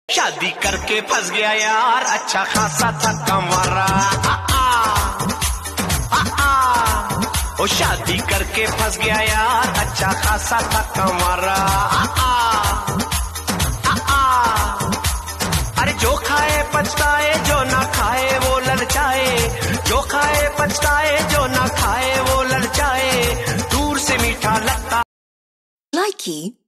शादी करके फंस गया यार, अच्छा खासा था कमारा। ओ शादी करके फंस गया यार, अच्छा खासा था कमारा। अरे जो खाए पछताए, जो ना खाए वो ललचाए। जो खाए पछताए, जो ना खाए वो ललचाए। दूर से मीठा लगता। Likey